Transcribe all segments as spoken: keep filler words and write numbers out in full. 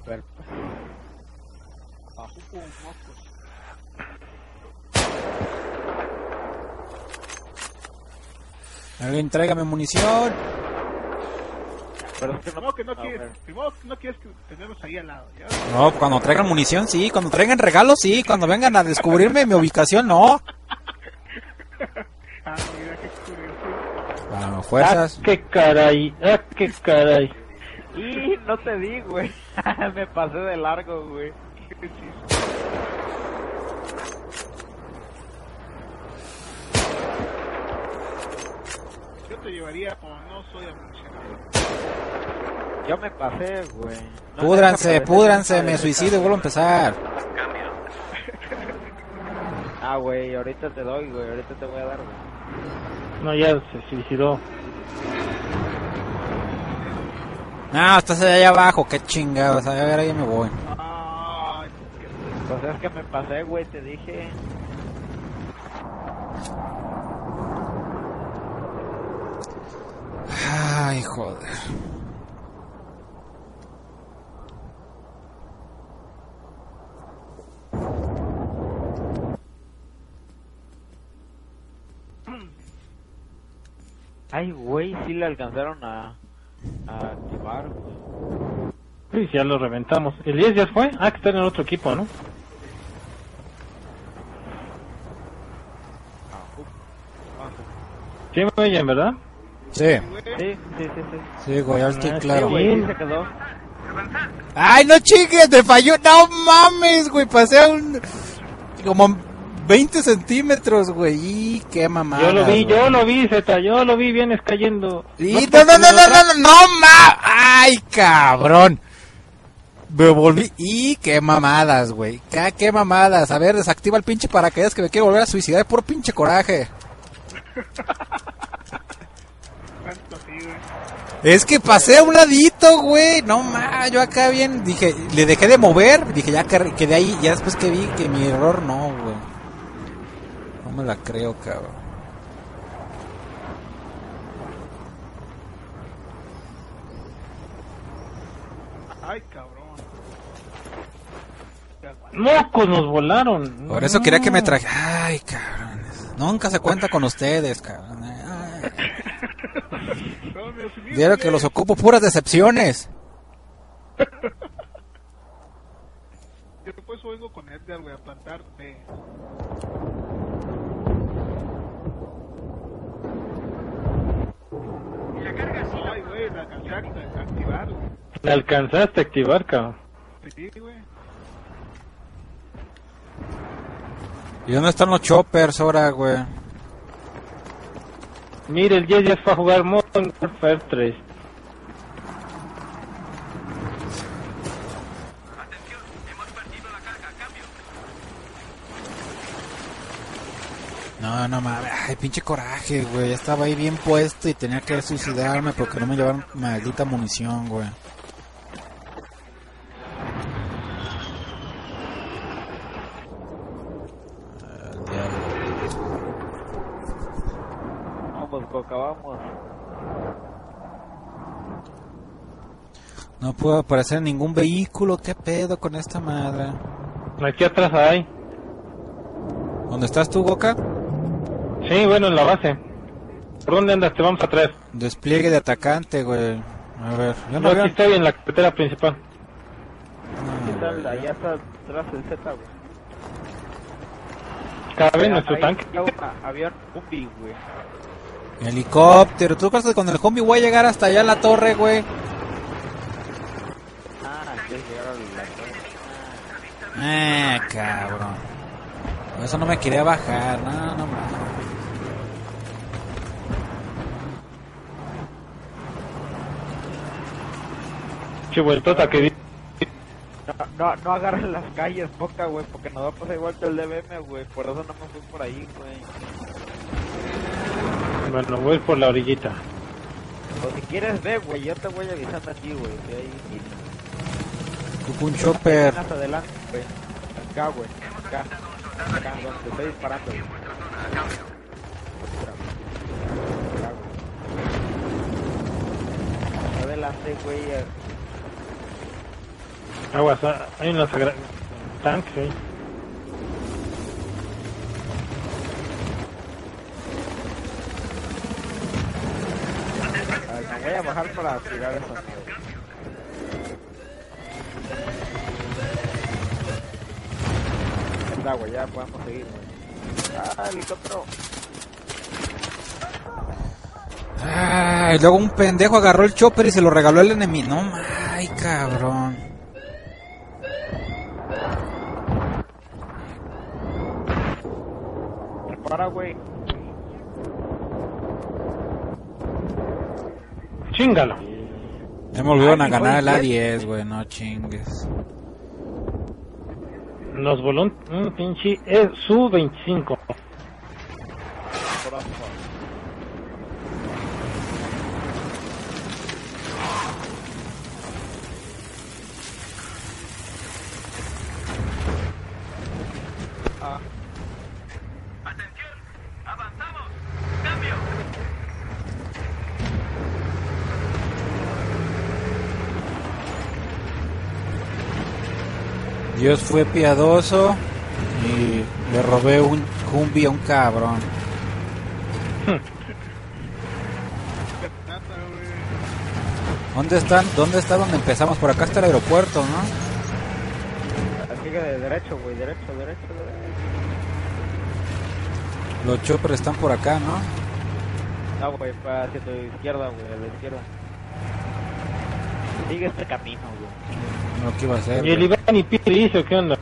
ver. Bajo con mocos. Alguien tráigame munición. Pero es que no, No, que no a quieres. ver. Primero que no quieres que tenemos ahí al lado. ¿Ya? No, cuando traigan munición, sí. Cuando traigan regalos, sí. Cuando vengan a descubrirme mi ubicación, no. Ah, mira qué curioso. Bueno, fuerzas. Ah, qué caray, ah, qué caray. Y no te di, güey. Me pasé de largo, güey. Sí. Yo te llevaría como no soy aficionado. Yo me pasé, güey. No Púdranse, me dejes púdranse, aparecer me esa- suicido y vuelvo a empezar. Ah, güey, ahorita te doy, güey. Ahorita te voy a dar, güey. No, ya se suicidó. No, estás allá abajo, qué chingados. A ver, ahí me voy. Ay, Pues es que me pasé, güey, te dije. Ay, joder. Ay, güey, sí le alcanzaron a, a activar, güey. Sí, ya lo reventamos. ¿El diez ya fue? Ah, que está en el otro equipo, ¿no? Sí me oyen, ¿verdad? Sí, Sí, sí, sí, sí. sí, güey, ya estoy Ah, Sí, claro. güey, sí se quedó. Ay, no chingues, me falló. No mames, güey, pasé a un... como veinte centímetros, güey. Y qué mamada. Yo lo vi, güey. yo lo vi, Zeta, yo lo vi, vienes cayendo. Y no, no, no, no, no, no, no, ma. Ay, cabrón. Me volví. Y qué mamadas, güey. Qué, qué mamadas. A ver, desactiva el pinche paracaídas que me quiero volver a suicidar. Puro pinche coraje. tanto así, güey. Es que pasé a un ladito, güey. No ma, yo acá bien. Dije, le dejé de mover. Dije, ya que quedé ahí. Ya después que vi que mi error no, güey. No me la creo, cabrón. Ay, cabrón. Mocos nos volaron. Por eso quería que me traje. Ay, cabrones. Nunca se cuenta con ustedes, cabrón. Ay. No, Dios mío, Vieron que los ocupo puras decepciones. Yo por eso vengo con Edgar, güey, a plantarte. Ay, güey, la alcancé a activar, güey. La alcanzaste a activar, cabrón. Sí, güey. ¿Y dónde están los choppers ahora, güey? Mire, el diez ya fue a jugar Modern Warfare tres. No, no mames. Ay, pinche coraje, güey. Ya estaba ahí bien puesto y tenía que suicidarme porque no me llevaron maldita munición, güey. Al diablo. Vamos, Coca, vamos. No puedo aparecer en ningún vehículo. ¿Qué pedo con esta madre? Aquí atrás hay. ¿Dónde estás tú, Goka? Sí, bueno, en la base. ¿Por dónde andas? Te vamos atrás. Despliegue de atacante, güey. A ver, yo No, no aquí veo. estoy en la carretera principal. ¿Qué tal? Allá está atrás el Z, güey. Cabe nuestro Ahí tanque. había una- Había un Humvee, güey. Helicóptero. ¿Tú crees que con el Humvee voy a llegar hasta allá a la torre, güey? Ah, que llegaron la Eh, cabrón. Por eso no me quería bajar. No, no mames. Che, vueltota que di. No, no, no agarren las calles, Coca, güey, porque nos va a pasar igual que el D B M, güey. Por eso no me fui por ahí, güey. Bueno, voy por la orillita. O si quieres, ve, güey, yo te voy avisando aquí, güey. De ahí, Ocupo un chopper. más adelante, güey. Acá, güey. Acá. Acá, donde te estoy disparando, güey. Acá, güey. Adelante, güey. Aguas, ah, hay unos agra- tanques ahí. A ver, me voy a bajar para tirar eso. Ya, güey, ya podemos seguir, güey. Ah, helicóptero. Ah, y luego un pendejo agarró el chopper y se lo regaló al enemigo. No, ay, cabrón. Prepara, güey. Chingalo. Ya me volvieron a Ay, ganar güey, el A ¿qué? diez, güey, no chingues. Nos voló un, un pinche es su veinticinco. Ah, Dios fue piadoso y le robé un Humvee a un cabrón. Nata, güey. ¿Dónde están? ¿Dónde está donde empezamos? Por acá está el aeropuerto, ¿no? así que de derecho, güey, derecho, derecho, derecho. Los choppers están por acá, ¿no? No, güey, para hacia tu izquierda, güey, a la izquierda. Sigue este camino, güey. Lo que iba a hacer. Y el güey. Iván y Pito hizo, ¿qué onda?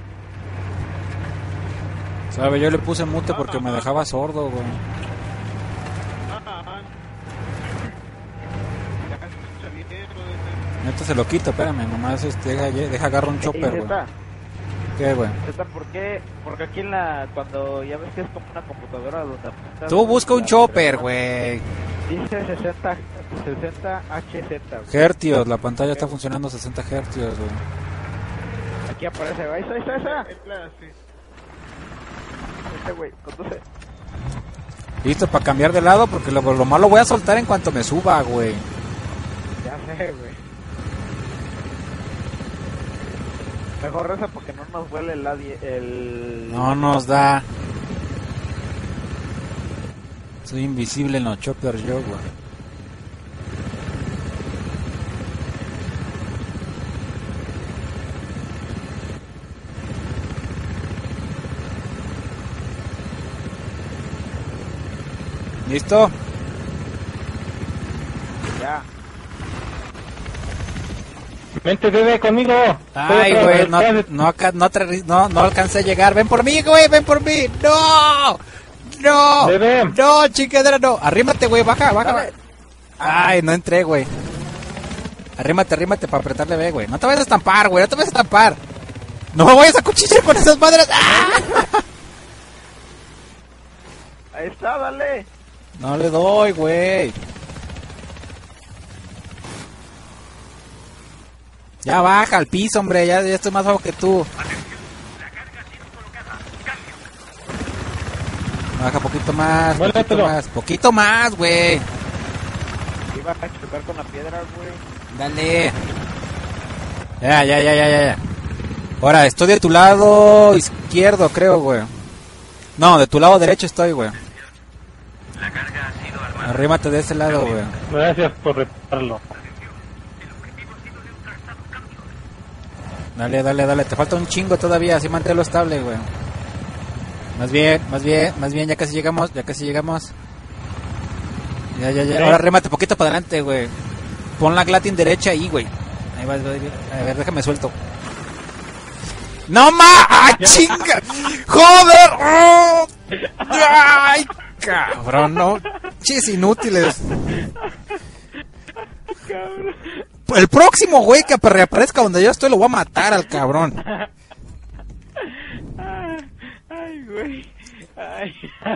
¿Sabe? Yo le puse mute porque me dejaba sordo, güey. Ah, ah. Ya se escucha bien, güey. Neta se lo quito, espérame, nomás este, deja, deja agarrar un chopper, güey. Z, ¿Qué, güey? Z, ¿por qué? Porque aquí en la, cuando ya ves que es como una computadora donde apuntas... Tú busca un la- chopper, güey. Dice sesenta, sesenta H Z, güey. Hertios, la pantalla está funcionando sesenta hertios, güey. Aquí aparece, ahí está, ahí está, ahí está. Es la, sí. Este güey, conduce. Listo para cambiar de lado porque lo, lo malo voy a soltar en cuanto me suba, güey. Ya sé, güey. Mejor reza porque no nos huele el... adi- el... No nos da. Soy invisible en los choppers yo, güey. ¿Listo? Ya. Vente, bebé, conmigo. Ay, Otra güey, vez, no, ya- no, aca- no, aterri- no, no alcancé a llegar. Ven por mí, güey, ven por mí. ¡No! ¡No! Bebé. ¡No, chingadera, no! Arrímate, güey, baja, baja. Dale. Ay, no entré, güey. Arrímate, arrímate para apretarle B, güey. No te vayas a estampar, güey, no te vayas a estampar. No me vayas a cuchillar con esas madres. ¡Ah! Ahí está, dale. No le doy, güey. Ya baja al piso, hombre. Ya, ya estoy más bajo que tú. Baja poquito más, poquito Vuélvetelo. más. Poquito más, güey. Iba a chocar con la piedra, güey. Dale. Ya, ya, ya, ya, ya, ya. Ahora, estoy de tu lado izquierdo, creo, güey. No, de tu lado derecho estoy, güey. Arrímate de ese lado, güey. Gracias por repararlo. Dale, dale, dale. Te falta un chingo todavía, así manténlo estable, güey. Más bien, más bien, más bien, ya casi llegamos, ya casi llegamos. Ya, ya, ya. Sí. Ahora rémate poquito para adelante, güey. Pon la glatin derecha ahí, güey. Ahí va, va, va. A ver, déjame suelto. ¡No ma! ¡Ay, chinga! ¡Joder! ¡Oh! ¡Ay, cabrón! No. Chis inútiles. El próximo, güey, que reaparezca donde yo estoy, lo voy a matar al cabrón. Ay, güey. Ay.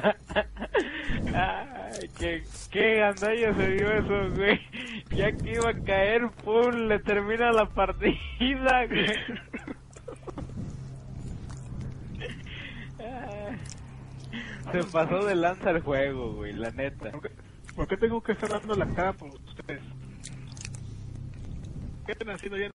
Ay, qué, qué gandalla se dio eso, güey. Ya que iba a caer, pum, le termina la partida, güey. Ay. Se pasó de lanza el juego, güey, la neta. ¿Por qué, por qué tengo que estar dando la cara por ustedes? ¿Qué están haciendo ya?